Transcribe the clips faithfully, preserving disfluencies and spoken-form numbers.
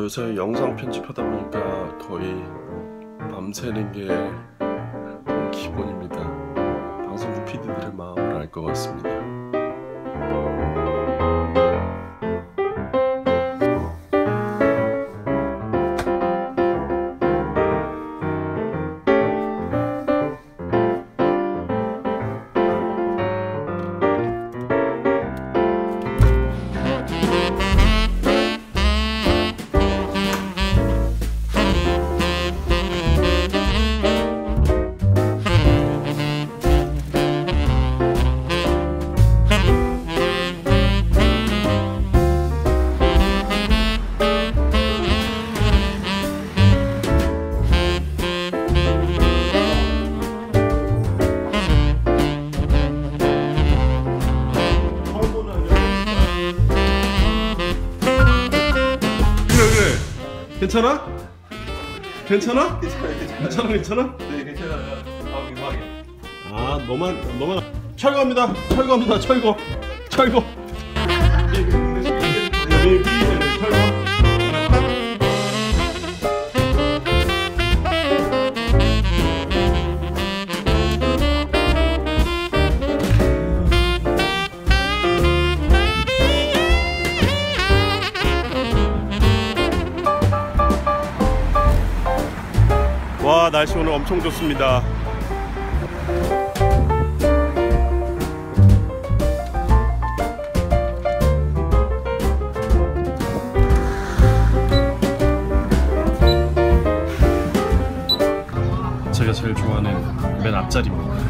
요새 영상 편집하다 보니까 거의 밤새는 게 너무 기본입니다. 방송국 피디들의 마음을 알 것 같습니다. 괜찮아? 괜찮아? 괜찮아, 괜찮아. 괜찮아, 괜찮아? 네, 괜찮아요. 아, 민망해. 아, 너만, 너만. 철거합니다. 철거합니다. 철거. 철거. 네, 네, 철거. 와, 날씨 오늘 엄청 좋습니다. 제가 제일 좋아하는 맨 앞자리입니다.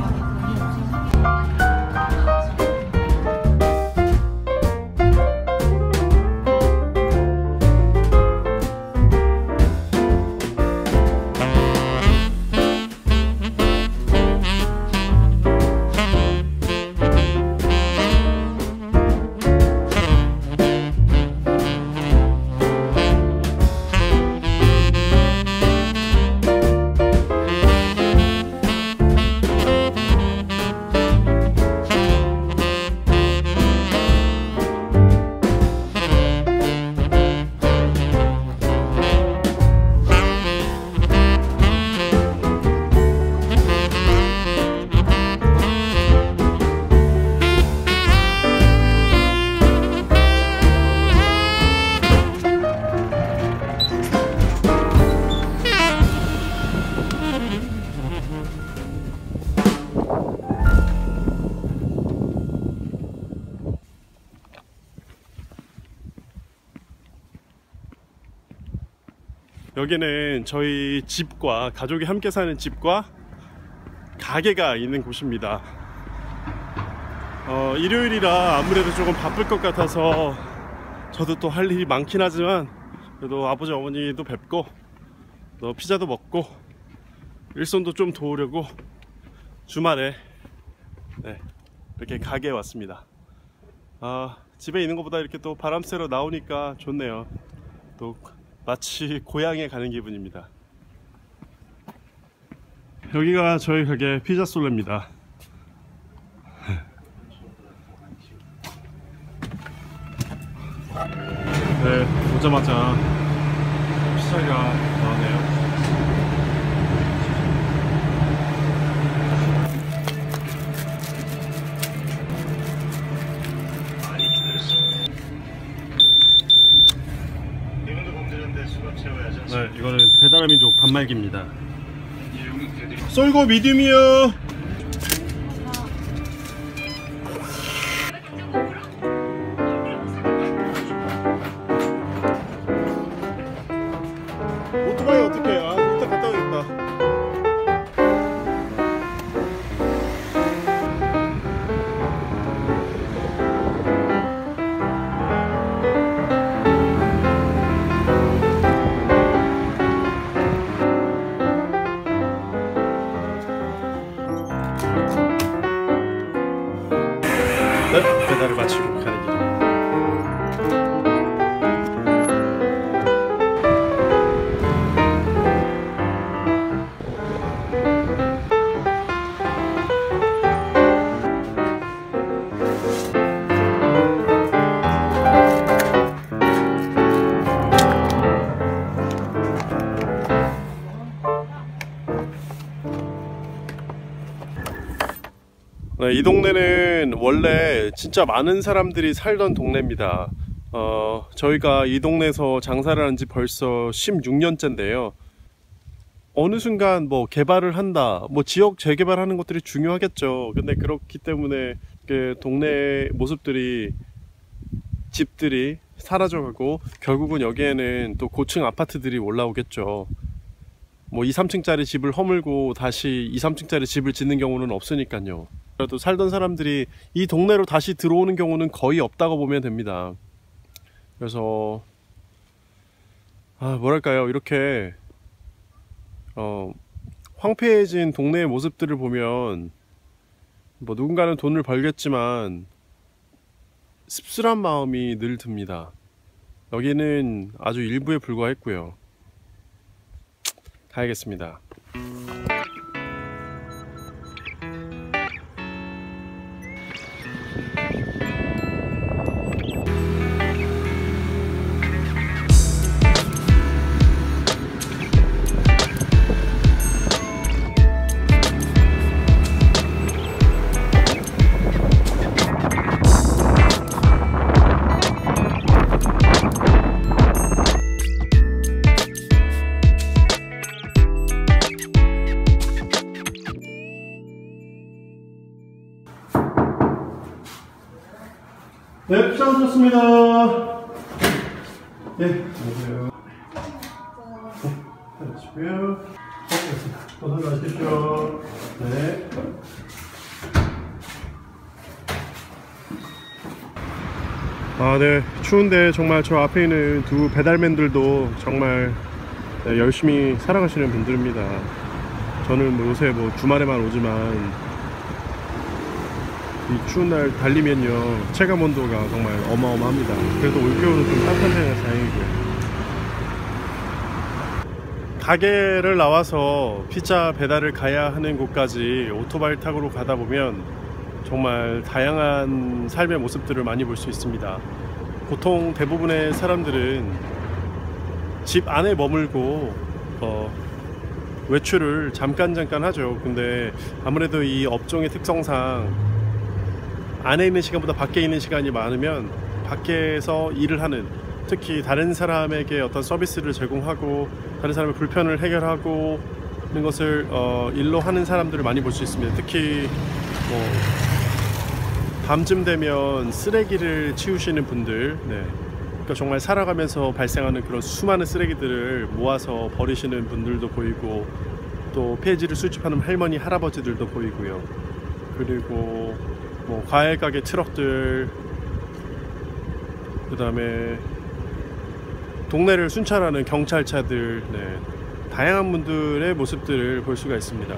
여기는 저희 집과 가족이 함께 사는 집과 가게가 있는 곳입니다. 어, 일요일이라 아무래도 조금 바쁠 것 같아서 저도 또 할 일이 많긴 하지만 그래도 아버지 어머니도 뵙고 또 피자도 먹고 일손도 좀 도우려고 주말에 네, 이렇게 가게에 왔습니다. 아, 집에 있는 것보다 이렇게 또 바람 쐬러 나오니까 좋네요. 또 마치 고향에 가는 기분입니다. 여기가 저희 가게 피자솔레입니다. 네, 오자마자 피자가 나오네요. 네, 이거는 배달의 민족 단말기입니다. 쏠고 미디움이요. 오토바이 어떻게 해? 아, 일단 갔다 오겠다. 네, 배달을 마치고 가는 길입니다. 네, 이 동네는 원래 진짜 많은 사람들이 살던 동네입니다. 어, 저희가 이 동네에서 장사를 한 지 벌써 십육 년째인데요. 어느 순간 뭐 개발을 한다, 뭐 지역 재개발하는 것들이 중요하겠죠. 근데 그렇기 때문에 그 동네 모습들이, 집들이 사라져가고 결국은 여기에는 또 고층 아파트들이 올라오겠죠. 뭐 이, 삼 층짜리 집을 허물고 다시 이, 삼 층짜리 집을 짓는 경우는 없으니까요. 그래도 살던 사람들이 이 동네로 다시 들어오는 경우는 거의 없다고 보면 됩니다. 그래서 아 뭐랄까요, 이렇게 어 황폐해진 동네의 모습들을 보면 뭐 누군가는 돈을 벌겠지만 씁쓸한 마음이 늘 듭니다. 여기는 아주 일부에 불과했고요. 가야겠습니다. 네, 피자 오셨습니다. 네, 안녕하세요. 네, 하시고요. 어서 가십시오. 네. 아, 네. 추운데 정말 저 앞에 있는 두 배달맨들도 정말 네, 열심히 살아가시는 분들입니다. 저는 뭐 요새 뭐 주말에만 오지만 이 추운 날 달리면요 체감 온도가 정말 어마어마합니다. 그래도 올겨울은 좀 따뜻한 데가 다행이고요. 가게를 나와서 피자 배달을 가야 하는 곳까지 오토바이 타고 가다 보면 정말 다양한 삶의 모습들을 많이 볼 수 있습니다. 보통 대부분의 사람들은 집 안에 머물고 어, 외출을 잠깐 잠깐 하죠. 근데 아무래도 이 업종의 특성상 안에 있는 시간보다 밖에 있는 시간이 많으면 밖에서 일을 하는, 특히 다른 사람에게 어떤 서비스를 제공하고 다른 사람의 불편을 해결하고 하는 것을 어, 일로 하는 사람들을 많이 볼 수 있습니다. 특히 뭐 밤쯤 되면 쓰레기를 치우시는 분들, 네. 그러니까 정말 살아가면서 발생하는 그런 수많은 쓰레기들을 모아서 버리시는 분들도 보이고, 또 폐지를 수집하는 할머니 할아버지들도 보이고요. 그리고 뭐 과일 가게 트럭들, 그 다음에 동네를 순찰하는 경찰차들, 네. 다양한 분들의 모습들을 볼 수가 있습니다.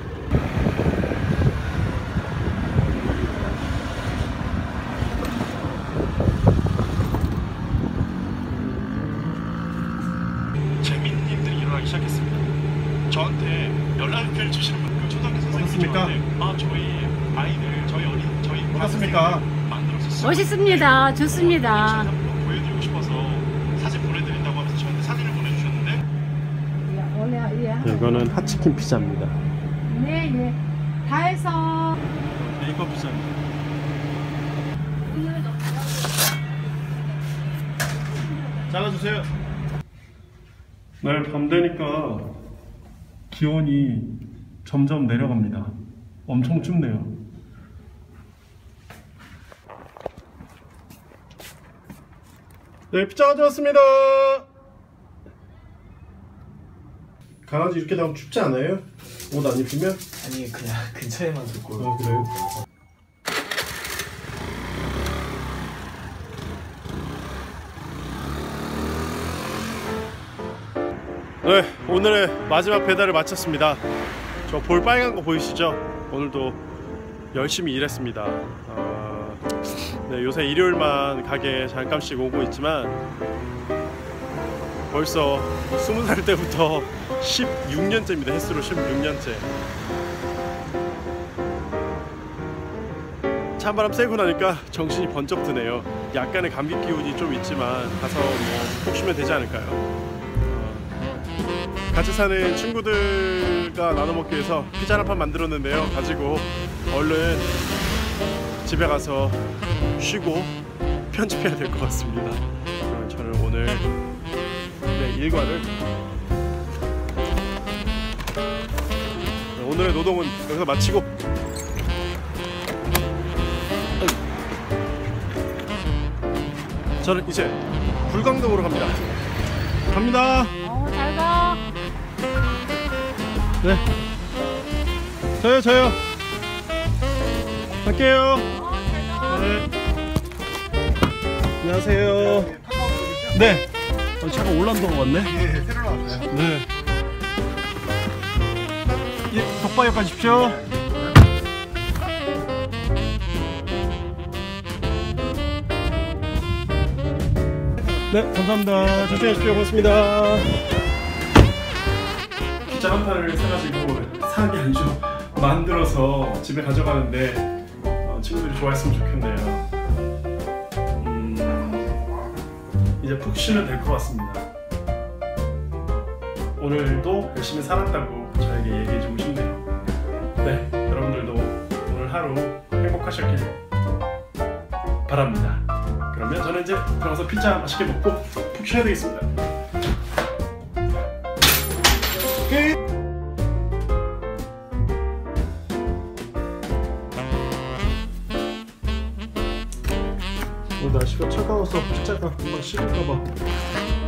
재밌는 일들이 일어나기 시작했습니다. 저한테 연락을 주시는 분, 그 초등학교 선생님이 저한테 아 저희 아이들, 저희 어린, 저희 반갑습니까? 만들어서 멋있습니다. 좋습니다. 보여드리고 싶어서 사진 보내드린다고 하면서 저한테 사진을 보내주셨는데, 이거는 핫치킨 피자입니다. 네, 네. 다 해서. 베이컨 피자입니다. 잘라주세요. 네, 밤 되니까 기온이 점점 내려갑니다. 엄청 춥네요. 네, 피자 가져왔습니다. 강아지 이렇게 나오면 춥지 않아요? 옷 안 입히면? 아니 그냥 근처에만 두고. 아, 그래요? 네, 오늘의 마지막 배달을 마쳤습니다. 저 볼 빨간 거 보이시죠? 오늘도 열심히 일했습니다. 아, 네, 요새 일요일만 가게에 잠깐씩 오고 있지만 벌써 스무 살 때부터 십육 년째입니다. 횟수로 십육 년째. 찬바람 쐬고 나니까 정신이 번쩍 드네요. 약간의 감기 기운이 좀 있지만 가서 뭐 푹 쉬면 되지 않을까요? 어, 같이 사는 친구들과 나눠 먹기 위해서 피자 한 판 만들었는데요. 가지고 얼른 집에 가서 쉬고 편집해야 될 것 같습니다. 그러면 저는 오늘 네, 일과를 오늘의 노동은 여기서 마치고 저는 이제 불광동으로 갑니다. 갑니다. 어, 잘 가. 네. 저요 저요. 갈게요. 어, 잘 가. 네. 안녕하세요. 네. 어, 차가 올란도가 왔네. 예, 새로 나왔어요. 네. 예, 덕바역 가십시오. 네, 감사합니다. 조심히 하십시오. 고맙습니다. 피자 한 판을 사가지고 사는 게 아니죠. 만들어서 집에 가져가는데 어, 친구들이 좋아했으면 좋겠네요. 음, 이제 푹 쉬면 될 것 같습니다. 오늘도 열심히 살았다고 저에게 얘기해주고 싶네요. 네, 여러분들도 오늘 하루 행복하셨길 바랍니다. 그러면 저는 이제 들어가서 피자 맛있게 먹고 푹 쉬어야 되겠습니다. 끝! 오늘 날씨가 차가워서 피자가 금방 식을까봐